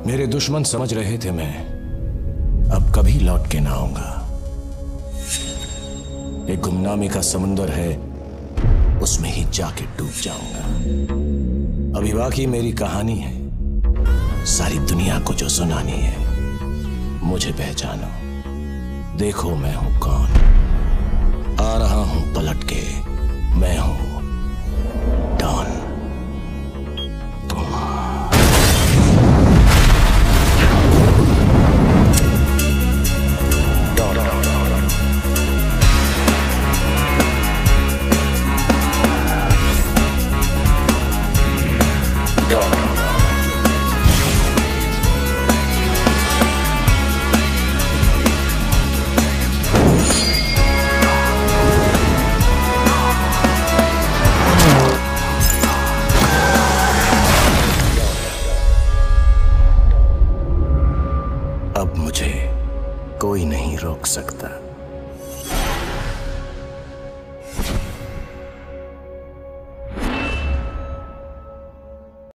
मेरे दुश्मन समझ रहे थे मैं अब कभी लौट के ना आऊंगा। एक गुमनामी का समुंदर है, उसमें ही जाके डूब जाऊंगा। अभी बाकी मेरी कहानी है, सारी दुनिया को जो सुनानी है। मुझे पहचानो, देखो मैं हूं कौन। आ रहा हूं पलट के, मैं हूं डॉन। अब मुझे कोई नहीं रोक सकता।